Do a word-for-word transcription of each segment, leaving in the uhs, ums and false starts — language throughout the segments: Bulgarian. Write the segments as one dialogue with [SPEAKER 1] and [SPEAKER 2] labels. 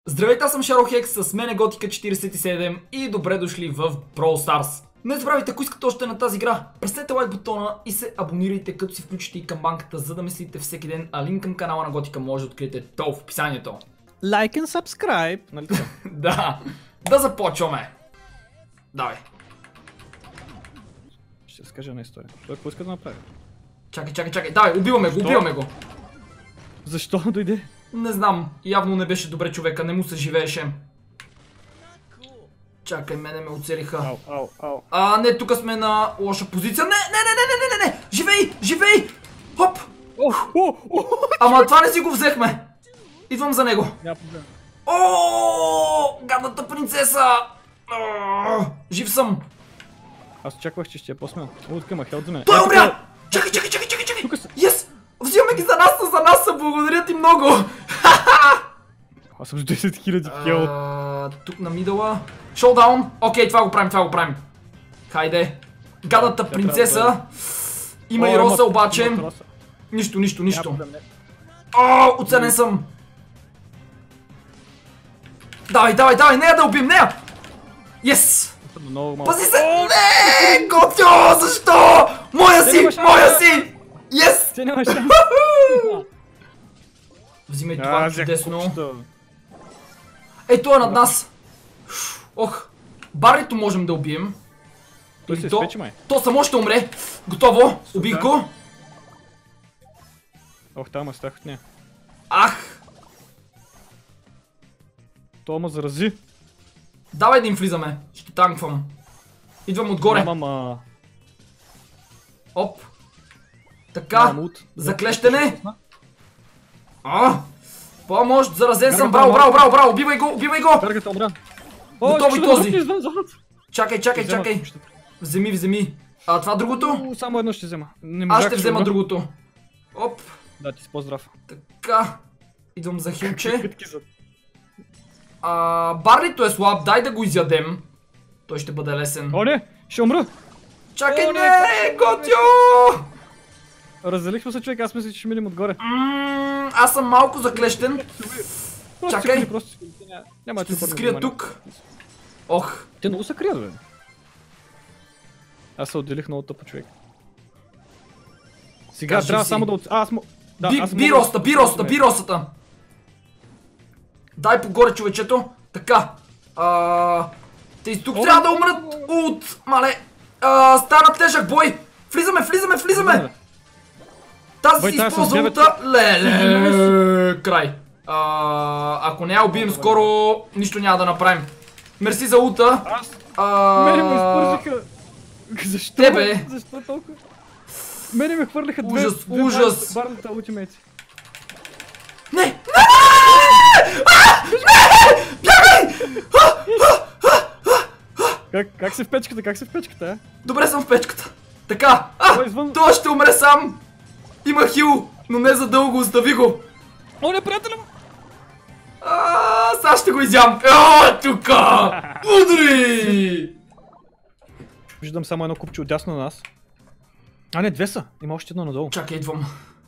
[SPEAKER 1] Здравейте, аз съм Шарохекс, с мен е Готика четирийсет и седем и добре дошли в Brawl Stars. Не забравяйте, ако искате още на тази игра, преснете лайк бутона и се абонирайте, като си включите и камбанката, за да ме следите всеки ден, а линк към канала на Готика може да откриете долу в описанието.
[SPEAKER 2] Like and subscribe, нали така?
[SPEAKER 1] Да, да започваме. Давай.
[SPEAKER 2] Ще разкажа една история. Той какво иска да направи?
[SPEAKER 1] Чакай, чакай, чакай, давай, убиваме го, убиваме го.
[SPEAKER 2] Защо дойде?
[SPEAKER 1] Не знам, явно не беше добре човека, не му се живееше. Чакай, мене ме оцелиха.
[SPEAKER 2] Ау, ау, ау.
[SPEAKER 1] А, не, тук сме на лоша позиция. Не, не, не, не, не, не, не, живей, живей! Хоп!
[SPEAKER 2] О, о, о!
[SPEAKER 1] Ама това не си го взехме. Идвам за него.
[SPEAKER 2] Няма проблем.
[SPEAKER 1] О, гадната принцеса! О, жив съм.
[SPEAKER 2] Аз очаквах, че ще е по-смел. О, така ма хелт за мен.
[SPEAKER 1] Той
[SPEAKER 2] Е,
[SPEAKER 1] умря!
[SPEAKER 2] така-
[SPEAKER 1] Чакай, чакай, чакай, чакай, чакай!
[SPEAKER 2] Тук са.
[SPEAKER 1] Yes! Взимаме ги за нас, са за нас, са, благодаря ти много!
[SPEAKER 2] Аз съм с десет хиляди хел.
[SPEAKER 1] А, тук на мидъла. Шоудаун. Окей, това го правим, това го правим. Хайде. Гадната
[SPEAKER 2] Тя
[SPEAKER 1] принцеса.
[SPEAKER 2] трябва да-
[SPEAKER 1] Има
[SPEAKER 2] О,
[SPEAKER 1] и Роса
[SPEAKER 2] има-
[SPEAKER 1] обаче.
[SPEAKER 2] има Роса.
[SPEAKER 1] Нищо, нищо,
[SPEAKER 2] Няма
[SPEAKER 1] нищо.
[SPEAKER 2] проблем, не.
[SPEAKER 1] О, оценен съм. Давай, давай, давай, нея да убим, нея! Yes!
[SPEAKER 2] Много малко.
[SPEAKER 1] Пази се! Не, Готио, защо? Моя
[SPEAKER 2] Те
[SPEAKER 1] си,
[SPEAKER 2] няма шанс.
[SPEAKER 1] моя си! Yes!
[SPEAKER 2] Те няма шанс.
[SPEAKER 1] Взимай
[SPEAKER 2] А,
[SPEAKER 1] това
[SPEAKER 2] взех
[SPEAKER 1] чудесно.
[SPEAKER 2] купчето.
[SPEAKER 1] Ей, той е над нас. Ох, Барито можем да убием.
[SPEAKER 2] Той
[SPEAKER 1] Или
[SPEAKER 2] се
[SPEAKER 1] то-
[SPEAKER 2] изпече, май.
[SPEAKER 1] То само ще умре. Готово, убих го.
[SPEAKER 2] Ох, там стах от нея.
[SPEAKER 1] Ах,
[SPEAKER 2] Това ме зарази.
[SPEAKER 1] давай да им влизаме. Ще танквам. Идвам отгоре.
[SPEAKER 2] Нямам, а...
[SPEAKER 1] Оп. Така,
[SPEAKER 2] Нямам ут.
[SPEAKER 1] заклещене. А, помощ, заразен съм.
[SPEAKER 2] Гаргата
[SPEAKER 1] Браво,
[SPEAKER 2] умря.
[SPEAKER 1] браво, браво, браво, убивай го, убивай го.
[SPEAKER 2] Каргата умря.
[SPEAKER 1] Готови
[SPEAKER 2] ще да
[SPEAKER 1] този.
[SPEAKER 2] рухне извън зоната.
[SPEAKER 1] Чакай, чакай,
[SPEAKER 2] Ще взема
[SPEAKER 1] чакай.
[SPEAKER 2] купчето.
[SPEAKER 1] Вземи, вземи. А това другото?
[SPEAKER 2] У, Само едно ще взема. Не
[SPEAKER 1] Аз
[SPEAKER 2] можах,
[SPEAKER 1] ще взема
[SPEAKER 2] умра.
[SPEAKER 1] другото. Оп,
[SPEAKER 2] Да, ти си по-здрав.
[SPEAKER 1] така. Идвам за хилче.
[SPEAKER 2] Питки за...
[SPEAKER 1] А, Барлито е слаб, дай да го изядем. Той ще бъде лесен.
[SPEAKER 2] О, не! Ще умра!
[SPEAKER 1] Чакай,
[SPEAKER 2] О, не,
[SPEAKER 1] не, Готио!
[SPEAKER 2] Разделихме се, човек, аз мисля, че ще минем отгоре.
[SPEAKER 1] Ммм, аз съм малко заклещен.
[SPEAKER 2] Просто
[SPEAKER 1] Чакай.
[SPEAKER 2] си ходи, просто си ходи. Няма- Няма
[SPEAKER 1] Ще
[SPEAKER 2] да
[SPEAKER 1] се
[SPEAKER 2] ти
[SPEAKER 1] скрия
[SPEAKER 2] обърна
[SPEAKER 1] тук. Ох,
[SPEAKER 2] Те много се крият, бе. Аз се отделих много тъпо, човек. Сега
[SPEAKER 1] Кажи
[SPEAKER 2] трябва
[SPEAKER 1] си.
[SPEAKER 2] само да от... А, аз му... Да,
[SPEAKER 1] би,
[SPEAKER 2] аз
[SPEAKER 1] би
[SPEAKER 2] мога-
[SPEAKER 1] роста, би роста, би ростата. Дай погоре, човечето. Така. А, те тук
[SPEAKER 2] О,
[SPEAKER 1] трябва да
[SPEAKER 2] о,
[SPEAKER 1] умрат
[SPEAKER 2] о,
[SPEAKER 1] от... Мале. А, стана тежък бой. Влизаме, влизаме, влизаме. Тази
[SPEAKER 2] Бой,
[SPEAKER 1] си
[SPEAKER 2] тази с
[SPEAKER 1] използва
[SPEAKER 2] девет-
[SPEAKER 1] ута. Леле. Край. А, ако не я убием скоро, нищо няма да направим. Мерси за ута.
[SPEAKER 2] Аз...
[SPEAKER 1] А,
[SPEAKER 2] Мене ме изпържиха... Защо?
[SPEAKER 1] Тебе.
[SPEAKER 2] Защо толкова? Мене ме хвърляха две...
[SPEAKER 1] Ужас,
[SPEAKER 2] две
[SPEAKER 1] ужас.
[SPEAKER 2] бар- Барлата ултимейти.
[SPEAKER 1] Не! Не! А! Не! Бягай!
[SPEAKER 2] Как, как си в печката? Как си в печката, а?
[SPEAKER 1] Добре съм в печката. Така. А!
[SPEAKER 2] Той извън-
[SPEAKER 1] Той ще умре сам. Има хил, но не за дълго, остави го.
[SPEAKER 2] О, не, приятеля му!
[SPEAKER 1] А, сега ще го изям. О, тука! Удри!
[SPEAKER 2] Виждам само едно купче отдясно на нас. А, не, две са. Има още едно надолу.
[SPEAKER 1] Чакай, идвам.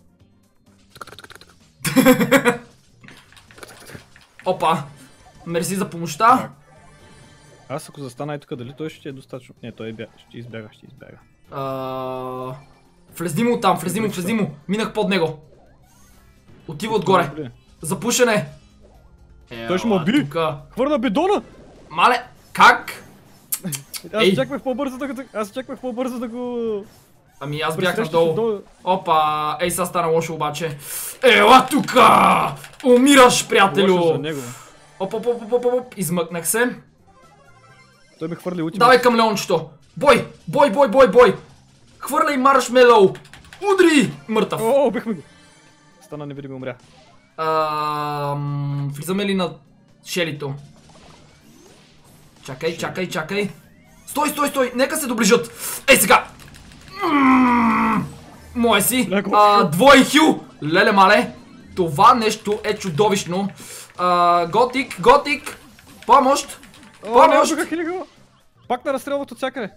[SPEAKER 1] Опа. Мерси за помощта.
[SPEAKER 2] Аз ако застана и тук, дали той ще е достатъчно? Не, той е бя... ще избяга, ще избяга.
[SPEAKER 1] А, Влезни му оттам, влезни му, влезни му. Минах под него. Отива отгоре.
[SPEAKER 2] Добре.
[SPEAKER 1] Запушене.
[SPEAKER 2] Той ще ме
[SPEAKER 1] Ела,
[SPEAKER 2] уби.
[SPEAKER 1] тука.
[SPEAKER 2] Хвърля бидона!
[SPEAKER 1] Мале, как?
[SPEAKER 2] Аз
[SPEAKER 1] Ей.
[SPEAKER 2] очаквах по-бързо да го... Аз очаквах по-бързо да го...
[SPEAKER 1] Ами аз бях
[SPEAKER 2] пресрещаш
[SPEAKER 1] надолу.
[SPEAKER 2] отдолу.
[SPEAKER 1] Опа, ей сега стана лошо обаче. Ела тука! Умираш,
[SPEAKER 2] Лошо за
[SPEAKER 1] приятелю!
[SPEAKER 2] него.
[SPEAKER 1] Оп, оп, оп, оп, оп, оп, измъкнах се.
[SPEAKER 2] Той ме хвърли ултимейт.
[SPEAKER 1] Давай към Леончето. Бой, бой, бой, бой, бой. Хвърляй маршмелоу. Удри! Мъртъв.
[SPEAKER 2] О, убихме го. Стана невидим и умря.
[SPEAKER 1] Ам, Влизаме ли на шелито? Чакай, чакай, чакай. Стой, стой, стой, нека се доближат. Ей сега! Ммм, Мое си.
[SPEAKER 2] Леко.
[SPEAKER 1] А, Двой хил. Леле мале. Това нещо е чудовищно. А, Готик, готик. Помощ.
[SPEAKER 2] О, не,
[SPEAKER 1] Помощ.
[SPEAKER 2] убиха го. Пак на разстрелват от всякъде.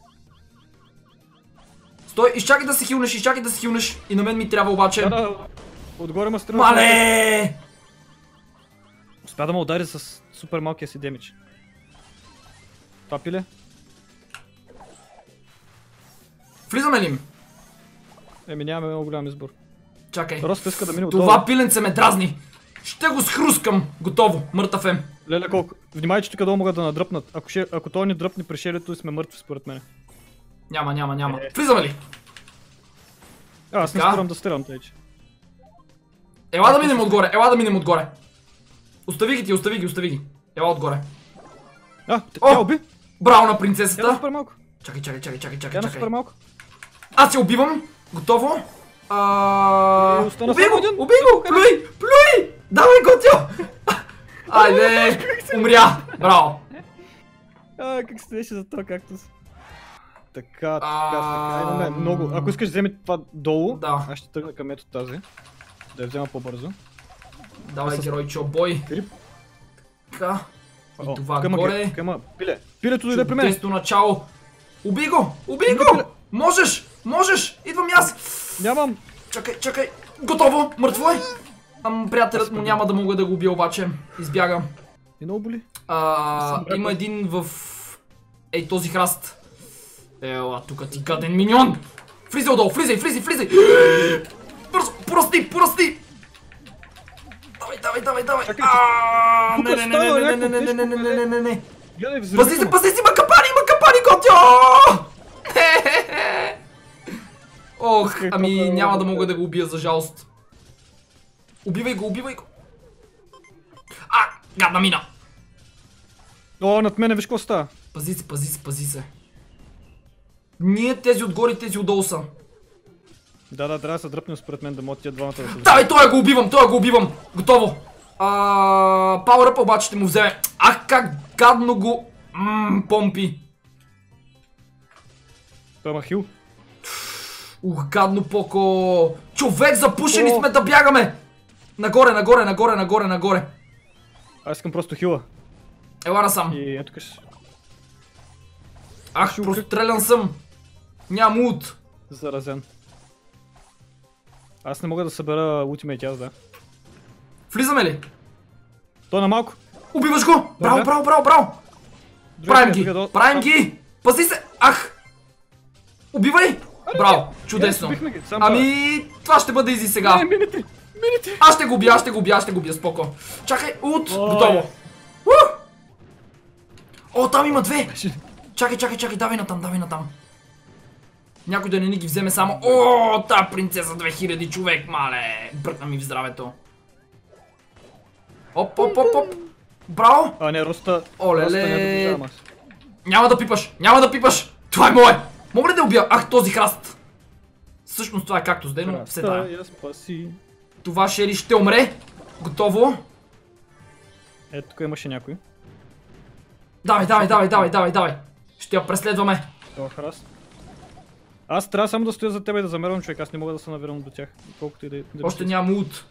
[SPEAKER 1] Стой, изчакай да се хилнеш, изчакай да се хилнеш. И на мен ми трябва обаче.
[SPEAKER 2] Да, да, отгоре ме стрелва.
[SPEAKER 1] Мале!
[SPEAKER 2] Успя да ме удари с супер малкия си демидж. Това пиле?
[SPEAKER 1] Влизаме ли им?
[SPEAKER 2] Еми нямаме много голям избор.
[SPEAKER 1] Чакай.
[SPEAKER 2] Рост иска да мине отдолу.
[SPEAKER 1] Това пиленце ме дразни. Ще го схрускам. Готово. Мъртъв ем.
[SPEAKER 2] Леле колко. Внимай, че тук долу могат да надръпнат. Ако, ще... Ако той ни дръпне при шелето, сме мъртви според мен.
[SPEAKER 1] Няма, няма, няма. Влизаме ли?
[SPEAKER 2] А, аз не
[SPEAKER 1] Така.
[SPEAKER 2] спирам да стрелям тъй, че.
[SPEAKER 1] Ела да минем отгоре, ела да минем отгоре. Остави ги ти, остави ги, остави ги. Ела отгоре.
[SPEAKER 2] А, т-
[SPEAKER 1] О!
[SPEAKER 2] тя уби.
[SPEAKER 1] Браво на
[SPEAKER 2] Тя на
[SPEAKER 1] принцесата.
[SPEAKER 2] супер малко.
[SPEAKER 1] Чакай, чакай, чакай, чакай,
[SPEAKER 2] Тя
[SPEAKER 1] чакай,
[SPEAKER 2] на
[SPEAKER 1] чакай.
[SPEAKER 2] супер малко.
[SPEAKER 1] Аз се убивам. Готово. А...
[SPEAKER 2] Е, остана
[SPEAKER 1] Убий
[SPEAKER 2] само
[SPEAKER 1] го,
[SPEAKER 2] един.
[SPEAKER 1] убий го, плюй, плюй. Давай, Готио. Айде, умря. Браво.
[SPEAKER 2] А, как се беше за това кактус? Така, така,
[SPEAKER 1] А,
[SPEAKER 2] така. Имаме много. Ако искаш да вземе това долу,
[SPEAKER 1] Да.
[SPEAKER 2] аз ще тръгна към ето тази. Да я взема по-бързо.
[SPEAKER 1] Давай,
[SPEAKER 2] С-
[SPEAKER 1] геройчо, бой.
[SPEAKER 2] Крип.
[SPEAKER 1] Така. И
[SPEAKER 2] О,
[SPEAKER 1] това
[SPEAKER 2] тук има
[SPEAKER 1] горе.
[SPEAKER 2] ге- тук има пиле. Пилето дойде при мен.
[SPEAKER 1] Чудесно начало. Убий го, убий
[SPEAKER 2] Убий
[SPEAKER 1] го.
[SPEAKER 2] пиле.
[SPEAKER 1] Можеш, можеш. Идвам и аз.
[SPEAKER 2] Нямам.
[SPEAKER 1] Чакай, чакай. Готово, мъртво е. Ам, приятелят му няма да мога да го убия обаче. Избягам.
[SPEAKER 2] И много боли.
[SPEAKER 1] А,
[SPEAKER 2] Съм
[SPEAKER 1] има един в... Ей, този храст. Ела, тук ти гаден миньон. Влизай отдолу, влизай, влизай, влизай. Бързо, порасти, порасти. Давай, давай, давай, давай.
[SPEAKER 2] Чакай,
[SPEAKER 1] Ааа,
[SPEAKER 2] тук
[SPEAKER 1] не, не, не,
[SPEAKER 2] става
[SPEAKER 1] не, не, не,
[SPEAKER 2] някакво
[SPEAKER 1] не, не, не, не, не, не, не.
[SPEAKER 2] Гледай,
[SPEAKER 1] Пази се,
[SPEAKER 2] взривително.
[SPEAKER 1] пази се, има капани, има капани, Готио! Ох,
[SPEAKER 2] Какво
[SPEAKER 1] ами
[SPEAKER 2] да
[SPEAKER 1] няма да
[SPEAKER 2] правя?
[SPEAKER 1] мога да го убия, за жалост. Убивай го, убивай го. А, гадна мина.
[SPEAKER 2] О, над мене виж какво става.
[SPEAKER 1] Пази се, пази се, пази се. Ние тези отгоре и тези отдолу са.
[SPEAKER 2] Да, да, трябва да се дръпнем според мен да могат тия двамата да се
[SPEAKER 1] Давай, той го убивам, той го убивам. Готово. А, Power Up обаче ще му вземе. Ах, как гадно го ммм, помпи.
[SPEAKER 2] Той има хил.
[SPEAKER 1] Ух, гадно поко. Човек, запушени
[SPEAKER 2] О.
[SPEAKER 1] сме да бягаме. Нагоре, нагоре, нагоре, нагоре, нагоре.
[SPEAKER 2] Аз искам просто хила.
[SPEAKER 1] Ела насам.
[SPEAKER 2] И ето къс.
[SPEAKER 1] Ах, прострелян съм. Нямам ут.
[SPEAKER 2] Заразен. Аз не мога да събера ултимейт, аз да.
[SPEAKER 1] Влизаме ли?
[SPEAKER 2] Той на малко.
[SPEAKER 1] Убиваш го! Браво,
[SPEAKER 2] Добре.
[SPEAKER 1] браво, браво, браво!
[SPEAKER 2] Другия
[SPEAKER 1] Правим
[SPEAKER 2] е,
[SPEAKER 1] ги!
[SPEAKER 2] другия до-
[SPEAKER 1] Правим ги! Пази се! Ах! Убивай! Браво! Чудесно!
[SPEAKER 2] Убихме ги, сам
[SPEAKER 1] Ами, това ще бъде изи сега.
[SPEAKER 2] Не, минете! Минете!
[SPEAKER 1] Аз ще го убия, аз ще го убия, аз ще го убия, споко. Чакай, ут!
[SPEAKER 2] Ой.
[SPEAKER 1] Готово! Уу! О, там има две! Чакай, чакай, чакай, давай натам, давай натам. Някой да не ни ги вземе само. О, та принцеса две хиляди човек, мале! Бръкна ми в здравето. Оп, оп, оп, оп! Браво!
[SPEAKER 2] А, не, Роста.
[SPEAKER 1] Олеле.
[SPEAKER 2] Роста не доближавам аз.
[SPEAKER 1] Няма да пипаш! Няма да пипаш! Това е мое! Мога ли да убия? Ах, този храст! Всъщност това е кактус, дай, но все тая.
[SPEAKER 2] Я спаси.
[SPEAKER 1] Това Шери ще умре. Готово.
[SPEAKER 2] Ето, тук имаше някой.
[SPEAKER 1] Давай, давай, давай, давай, давай, давай. Ще я преследваме.
[SPEAKER 2] Това храст. Аз трябва само да стоя за теб и да замервам човек, аз не мога да се навирам до тях. Колкото и да... да
[SPEAKER 1] Още
[SPEAKER 2] бих-
[SPEAKER 1] няма ут.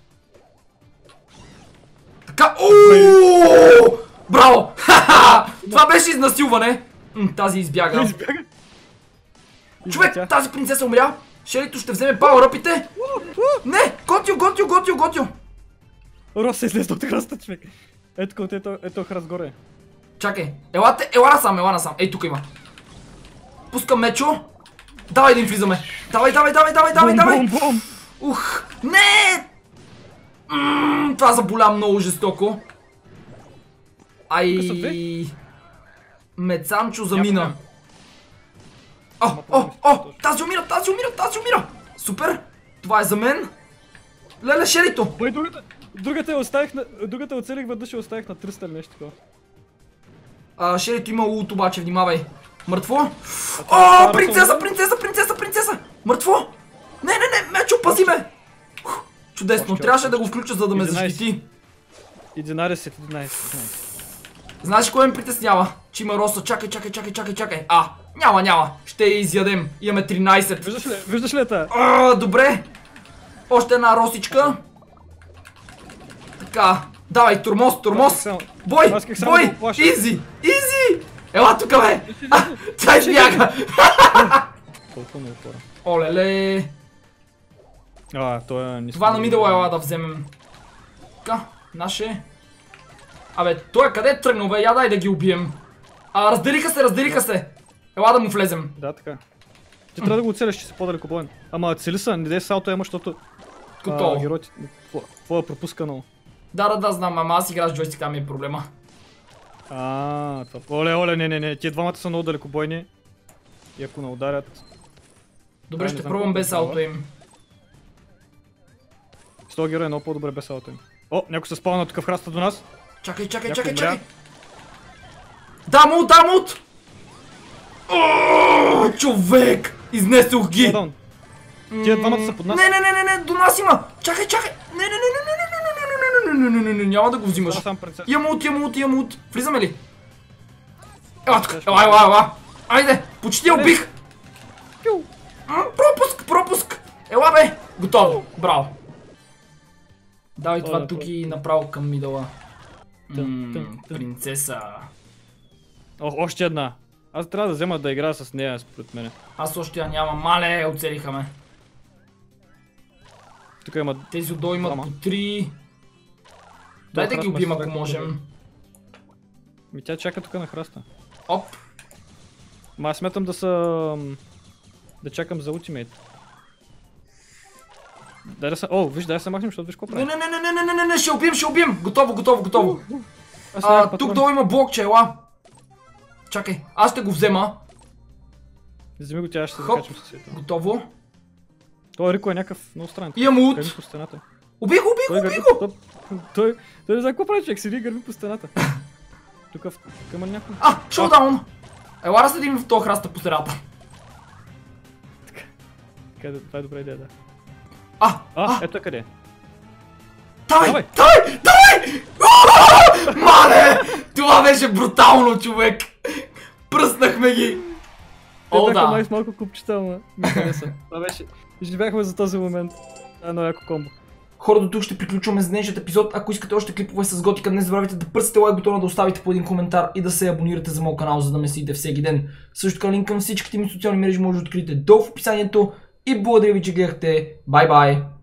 [SPEAKER 1] Така, ооо! Браво! Ха-ха! Това беше изнасилване. М, Тази избяга.
[SPEAKER 2] Избяга.
[SPEAKER 1] Човек,
[SPEAKER 2] Излетя.
[SPEAKER 1] тази принцеса умря. Шерито ще вземе пауъръпите. Не! Готио, готио, готио, готио.
[SPEAKER 2] Рос се излезе от храста, човек. Ето къде ето, ето храст горе.
[SPEAKER 1] Чакай, елате, ела насам, ела насам. Ей, тук има. Пускам мечо. Давай да им влизаме. Давай, давай, давай, давай, давай,
[SPEAKER 2] Бум,
[SPEAKER 1] давай.
[SPEAKER 2] бум, бум.
[SPEAKER 1] Ух, не! Ммм, това заболя много жестоко. Ай...
[SPEAKER 2] Тук са две.
[SPEAKER 1] Мецанчо
[SPEAKER 2] Няма
[SPEAKER 1] замина.
[SPEAKER 2] проблем.
[SPEAKER 1] О,
[SPEAKER 2] Няма
[SPEAKER 1] о,
[SPEAKER 2] проблем.
[SPEAKER 1] о, тази умира, тази умира, тази умира. Супер, това е за мен. Леле, Шерито.
[SPEAKER 2] Бой, другата, другата я оставих на... Другата я оцелих веднъж и я оставих на триста или нещо такова.
[SPEAKER 1] А, Шерито има улт обаче, внимавай. Мъртво?
[SPEAKER 2] това
[SPEAKER 1] О,
[SPEAKER 2] е
[SPEAKER 1] принцеса,
[SPEAKER 2] Росъл.
[SPEAKER 1] принцеса, принцеса, принцеса! Мъртво? Не, не, не, Мечо, пази ме! Ух, чудесно,
[SPEAKER 2] Още,
[SPEAKER 1] трябваше
[SPEAKER 2] още,
[SPEAKER 1] да го включа, за да ме
[SPEAKER 2] единайсет.
[SPEAKER 1] защити.
[SPEAKER 2] единайсет, единайсет, единайсет.
[SPEAKER 1] Знаеш кое ме притеснява? Че има Роса, чакай, чакай, чакай, чакай, чакай. А, няма, няма, ще я изядем. Имаме тринайсет.
[SPEAKER 2] Виждаш ли, виждаш ли тая?
[SPEAKER 1] А, добре. Още една Росичка. Така, давай, турмоз, турмоз.
[SPEAKER 2] Аз искам-
[SPEAKER 1] Бой,
[SPEAKER 2] аз искам само
[SPEAKER 1] бой,
[SPEAKER 2] да го плаша.
[SPEAKER 1] изи, изи. Ела тук, бе. А, тя избяга.
[SPEAKER 2] Толкова много хора.
[SPEAKER 1] Олеле.
[SPEAKER 2] А, той е...
[SPEAKER 1] Това на мидъл ела да вземем. Така, наше. Абе, той къде е тръгнал, бе? Я дай да ги убием. А, разделиха се, разделиха се. Ела да му влезем.
[SPEAKER 2] Да, така. Ти трябва да го оцелиш, че си по-далеко боен. Ама цели са, не дай салто има, защото...
[SPEAKER 1] Готово.
[SPEAKER 2] Героите... Какво е пропускано?
[SPEAKER 1] Да, да, да, знам, ама аз игра с джойстик, там ми е проблема.
[SPEAKER 2] Ааа, това... Оле, оле, не, не, не, тия двамата са много далекобойни. И ако не ударят...
[SPEAKER 1] Добре, ще пробвам без ауто им.
[SPEAKER 2] С този герой е много по-добре без ауто им. О, някой се спална тук в храста до нас.
[SPEAKER 1] Чакай, чакай, чакай, чакай! Дамут, дамут! Ооо, човек! Изнесох ги!
[SPEAKER 2] Тия двамата са под нас.
[SPEAKER 1] Не, не, не, не, не, до нас има! Чакай, чакай! Не, не, не, не, не, не, не, не, не, не, не, не, няма да го взимаш. Имам ут, имам ут, имам ут. Влизаме ли? Ела тук, ела, ела, ела. Айде, почти я убих. Пропуск, пропуск. Ела бе, готово, браво. Давай това тук и направо към мидъла. Принцеса.
[SPEAKER 2] Ох, още една. Аз трябва да взема да играя с нея, според мене.
[SPEAKER 1] Аз още я нямам. Мале, оцелиха ме.
[SPEAKER 2] Тук има...
[SPEAKER 1] Тези отдолу имат по три. Дай да ги убием, ако можем.
[SPEAKER 2] Ми тя чака тук на храста.
[SPEAKER 1] Оп.
[SPEAKER 2] Ма аз смятам да са... Да чакам за ултимейт. Дай да са... О, виж, дай да се махнем, защото виж какво прави.
[SPEAKER 1] Не, не, не, не, не, не, не, не, ще убием, ще убием. Готово, готово, готово. А, тук долу има блокче, ела. Чакай, аз ще го взема.
[SPEAKER 2] Вземи го, тя ще се закачам със света.
[SPEAKER 1] Готово.
[SPEAKER 2] Той Рико е някакъв много странен.
[SPEAKER 1] Имам ут.
[SPEAKER 2] Гърми по стената.
[SPEAKER 1] Убих го, убих го, убих го.
[SPEAKER 2] Той, той не знае какво прави, човек, седи и гърми по стената. Тук има някой.
[SPEAKER 1] А, шоудаун. Ела да седим в този храста по средата.
[SPEAKER 2] Така, това е добра идея, да.
[SPEAKER 1] А,
[SPEAKER 2] а, ето къде е.
[SPEAKER 1] Давай, давай, давай! Мале! Това беше брутално, човек! Пръснахме ги!
[SPEAKER 2] Те бяха май с малко купчета, ама ми хареса. Това беше... Живяхме за този момент. Това е едно яко комбо.
[SPEAKER 1] Хора, до тук ще приключваме с днешният епизод. Ако искате още клипове с готика, не забравяйте да пръсите лайк бутона, да оставите по един коментар и да се абонирате за моят канал, за да ме следите всеки ден. Също така линк към всичките ми социални мрежи може да откриете долу в описанието. И благодаря ви, че гледахте. Бай-бай!